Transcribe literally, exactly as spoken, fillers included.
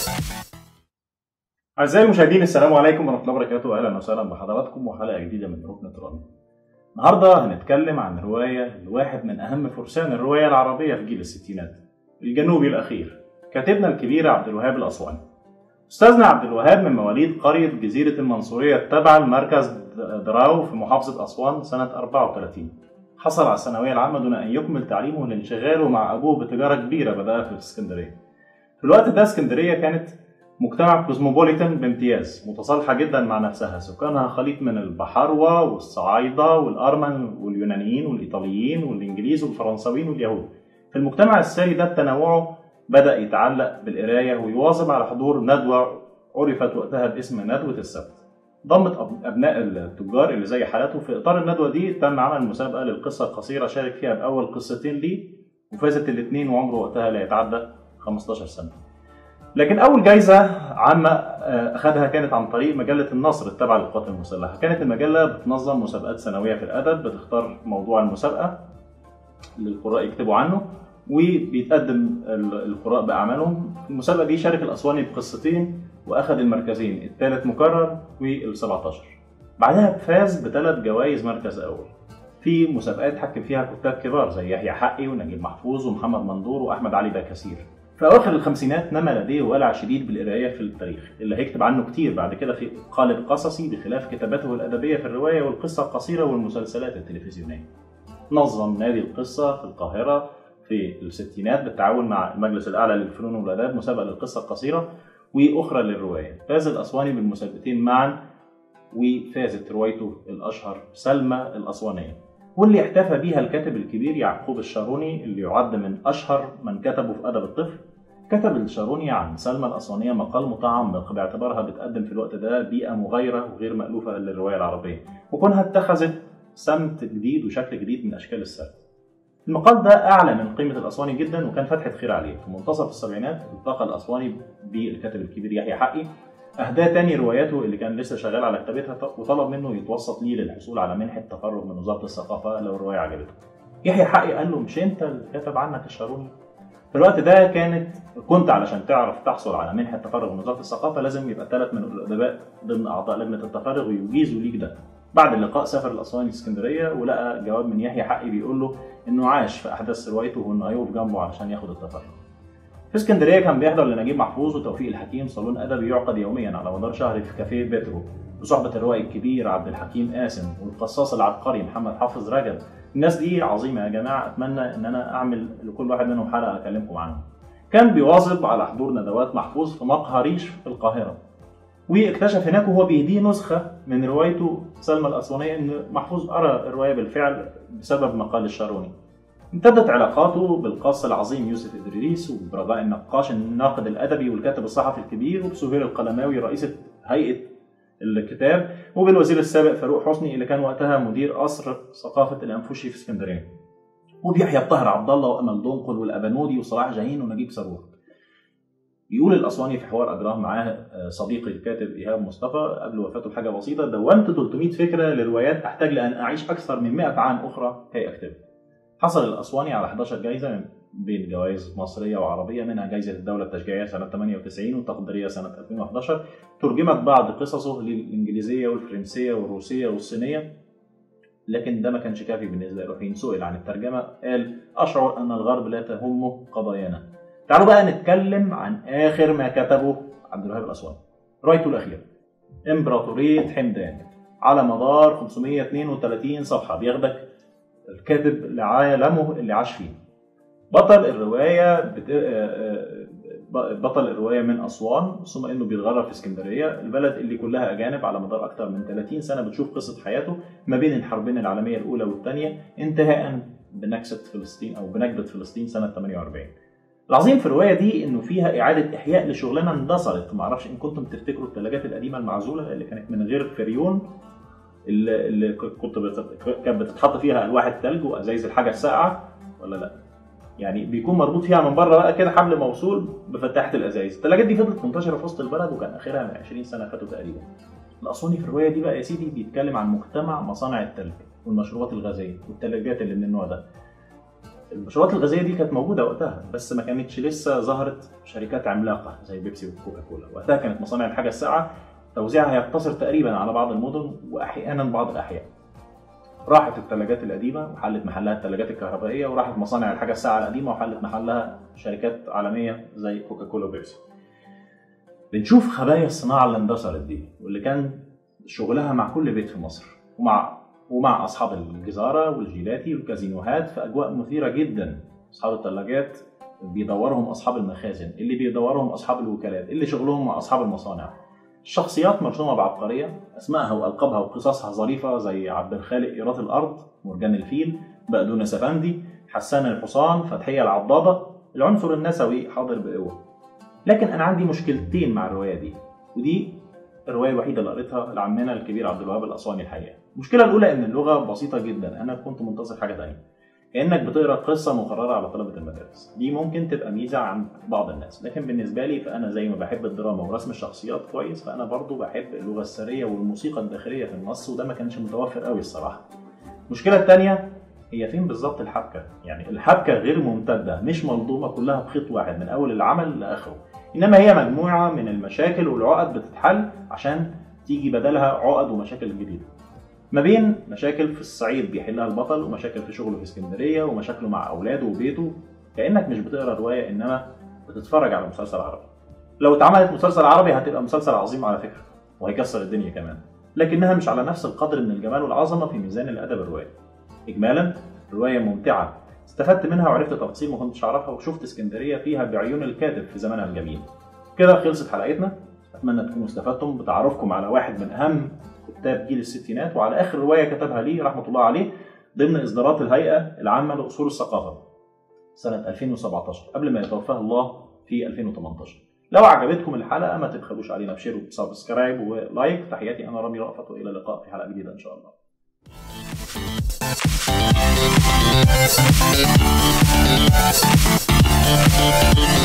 أعزائي المشاهدين، السلام عليكم ورحمة الله وبركاته. أهلا وسهلا بحضراتكم وحلقة جديدة من ركن ترابي. النهارده هنتكلم عن رواية لواحد من أهم فرسان الرواية العربية في جيل الستينات، الجنوبي الأخير، كاتبنا الكبير عبد الوهاب الأسواني. أستاذنا عبد الوهاب من مواليد قرية جزيرة المنصورية التابعة لمركز دراو في محافظة أسوان سنة أربعة وثلاثين. حصل على الثانوية العامة دون أن يكمل تعليمه لانشغاله مع أبوه بتجارة كبيرة بدأها في اسكندرية. في الوقت ده اسكندرية كانت مجتمع كوزموبوليتان بامتياز، متصالحة جدا مع نفسها، سكانها خليط من البحروة والصعايدة والأرمن واليونانيين والإيطاليين والإنجليز والفرنساويين واليهود. في المجتمع الساري ده تنوعه بدأ يتعلق بالقراية ويواظب على حضور ندوة عرفت وقتها باسم ندوة السبت. ضمت أبناء التجار اللي زي حالته. في إطار الندوة دي تم عمل مسابقة للقصة القصيرة، شارك فيها بأول قصتين ليه وفازت الاثنين، وعمره وقتها لا يتعدى خمستاشر سنة. لكن أول جايزة عامة أخذها كانت عن طريق مجلة النصر التابعة للقوات المسلحة. كانت المجلة بتنظم مسابقات سنوية في الأدب، بتختار موضوع المسابقة اللي القراء يكتبوا عنه وبيتقدم القراء بأعمالهم. المسابقة دي شارك الأسواني بقصتين وأخذ المركزين، الثالث مكرر والسبعتاشر. بعدها فاز بثلاث جوائز مركز أول في مسابقات حكم فيها كتاب كبار زي يحيى حقي ونجيب محفوظ ومحمد منظور وأحمد علي باكاسير. في أواخر الخمسينات نما لديه ولع شديد بالقراية في التاريخ اللي هيكتب عنه كتير بعد كده في قالب قصصي، بخلاف كتاباته الأدبية في الرواية والقصة القصيرة والمسلسلات التلفزيونية. نظم نادي القصة في القاهرة في الستينات بالتعاون مع المجلس الأعلى للفنون والآداب مسابقة للقصة القصيرة وأخرى للرواية. فاز الأسواني بالمسابقتين معا، وفازت روايته الأشهر سلمى الأسوانية، واللي احتفى بيها الكاتب الكبير يعقوب الشاروني اللي يعد من أشهر من كتبوا في أدب الطفل. كتب الشاروني عن سلمى الأسوانية مقال متعمق باعتبارها بتقدم في الوقت ده بيئة مغايرة وغير مألوفة للرواية العربية، وكونها اتخذت سمت جديد وشكل جديد من أشكال السرد. المقال ده أعلى من قيمة الأسواني جدا وكان فتحة خير عليه. في منتصف السبعينات التقى الأسواني بالكاتب الكبير يحيى حقي، أهداه تاني رواياته اللي كان لسه شغال على كتابتها، وطلب منه يتوسط ليه للحصول على منحة تفرغ من وزارة الثقافة لو الرواية عجبته. يحيى حقي قال له: مش أنت اللي كتب عنك الشاروني؟ في الوقت ده كانت كنت علشان تعرف تحصل على منحة تفرغ من وزارة الثقافة لازم يبقى ثلاث من الأدباء ضمن أعضاء لجنة التفرغ ويجيزوا ليك ده. بعد اللقاء سافر الأسواني اسكندرية ولقى جواب من يحيى حقي بيقول له إنه عاش في أحداث روايته وإنه هيقف جنبه علشان ياخد التفرغ. في اسكندريه كان بيحضر لنجيب محفوظ وتوفيق الحكيم صالون ادبي يعقد يوميا على مدار شهر في كافيه بيترو بصحبه الروائي الكبير عبد الحكيم قاسم والقصاص العبقري محمد حافظ رجب. الناس دي عظيمه يا جماعه، اتمنى ان انا اعمل لكل واحد منهم حلقه اكلمكم عنهم. كان بيواظب على حضور ندوات محفوظ في مقهى ريش في القاهره، واكتشف هناك وهو بيهديه نسخه من روايته سلمى الاسوانيه ان محفوظ قرا الروايه بالفعل بسبب مقال الشاروني. امتدت علاقاته بالقاص العظيم يوسف إدريس وبرجاء النقاش الناقد الأدبي والكاتب الصحفي الكبير وبسهير القلماوي رئيسة هيئة الكتاب وبالوزير السابق فاروق حسني اللي كان وقتها مدير قصر ثقافة الأنفوشي في اسكندرية، وبيحيى الطاهر عبد الله وأمل دنقل والأبنودي وصلاح جاهين ونجيب صاروخ. بيقول الأسواني في حوار أجراه معاه صديقي الكاتب إيهاب مصطفى قبل وفاته بحاجة بسيطة: دونت ثلاثمائة فكرة لروايات أحتاج لأن أعيش أكثر من مئة عام أخرى كي أكتبها. حصل الأسواني على إحداشر جايزة بين جوائز مصرية وعربية، منها جايزة الدولة التشجيعية سنة ثمانية وتسعين والتقديرية سنة ألفين وإحداشر. ترجمت بعض قصصه للإنجليزية والفرنسية والروسية والصينية، لكن ده ما كانش كافي بالنسبة له. حين سئل عن الترجمة قال: أشعر أن الغرب لا تهمه قضايانا. تعالوا بقى نتكلم عن آخر ما كتبه عبد الوهاب الأسواني، روايته الأخيرة إمبراطورية حمدان، على مدار خمسمائة واثنين وثلاثين صفحة بياخدك الكاتب لعالمه اللي عاش فيه. بطل الرواية بت... بطل الرواية من أسوان، ثم إنه بيتغرب في اسكندرية، البلد اللي كلها أجانب على مدار أكثر من ثلاثين سنة بتشوف قصة حياته ما بين الحربين العالمية الأولى والثانية انتهاء بنكسة فلسطين أو بنكبة فلسطين سنة ثمانية وأربعين. العظيم في الرواية دي إنه فيها إعادة إحياء لشغلانة اندثرت. معرفش إن كنتم تفتكروا الثلاجات القديمة المعزولة اللي كانت من غير فريون، اللي كنت كانت بتتحط فيها ألواح الثلج وأزايز الحاجة الساقعة ولا لا؟ يعني بيكون مربوط فيها من بره بقى كده حبل موصول بفتحة الازايز. الثلاجات دي فضلت منتشره في وسط البلد وكان اخرها من عشرين سنه فاتوا تقريبا. الاسواني في الروايه دي بقى يا سيدي بيتكلم عن مجتمع مصانع الثلج والمشروبات الغازيه والثلاجات اللي من النوع ده. المشروبات الغازيه دي كانت موجوده وقتها، بس ما كانتش لسه ظهرت شركات عملاقه زي بيبسي وكوكا كولا. وقتها كانت مصانع الحاجه الساقعه توزيعها يقتصر تقريبا على بعض المدن واحيانا بعض الاحياء. راحت الثلاجات القديمه وحلت محلها الثلاجات الكهربائيه، وراحت مصانع الحاجه الساقعه القديمه وحلت محلها شركات عالميه زي كوكا كولا وبيبسي. بنشوف خبايا الصناعه اللي اندثرت دي، واللي كان شغلها مع كل بيت في مصر، ومع ومع اصحاب الجزاره والجيلاتي والكازينوهات في اجواء مثيره جدا. اصحاب الثلاجات بيدورهم اصحاب المخازن، اللي بيدورهم اصحاب الوكالات، اللي شغلهم مع اصحاب المصانع. الشخصيات مرسومه بعبقريه، اسمائها والقابها وقصصها ظريفه زي عبد الخالق ايراد الارض، مرجان الفيل، بقدونس افندي، حسان الحصان، فتحيه العضاضه. العنصر النسوي حاضر بقوه. لكن انا عندي مشكلتين مع الروايه دي، ودي الروايه الوحيده اللي قريتها لعمنا الكبير عبد الوهاب الاسواني الحقيقه. المشكله الاولى ان اللغه بسيطه جدا، انا كنت منتظر حاجه ثانيه، كانك بتقرا قصه مقرره على طلبه المدارس. دي ممكن تبقى ميزه عند بعض الناس، لكن بالنسبه لي فانا زي ما بحب الدراما ورسم الشخصيات كويس، فانا برضو بحب اللغه السريه والموسيقى الداخليه في النص، وده ما كانش متوفر قوي الصراحه. المشكله الثانيه هي فين بالظبط الحبكه؟ يعني الحبكه غير ممتده، مش ملضومه كلها بخيط واحد من اول العمل لاخره، انما هي مجموعه من المشاكل والعقد بتتحل عشان تيجي بدلها عقد ومشاكل جديده. ما بين مشاكل في الصعيد بيحلها البطل، ومشاكل في شغله في اسكندريه، ومشاكله مع اولاده وبيته، كانك مش بتقرا روايه انما بتتفرج على مسلسل عربي. لو اتعملت مسلسل عربي هتبقى مسلسل عظيم على فكره، وهيكسر الدنيا كمان، لكنها مش على نفس القدر من الجمال والعظمه في ميزان الادب الروائي. اجمالا روايه ممتعه، استفدت منها وعرفت تفاصيل ما كنتش اعرفها، وشفت اسكندريه فيها بعيون الكاتب في زمانها الجميل. كده خلصت حلقتنا، اتمنى تكونوا استفدتم بتعرفكم على واحد من اهم كتاب جيل الستينات، وعلى اخر روايه كتبها لي رحمه الله عليه ضمن اصدارات الهيئه العامه لاصول الثقافه سنه ألفين وسبعتاشر قبل ما يتوفاه الله في ألفين وتمنتاشر. لو عجبتكم الحلقه ما تبخلوش علينا بشير وسبسكرايب ولايك. تحياتي انا رامي رأفت، والى اللقاء في حلقه جديده ان شاء الله.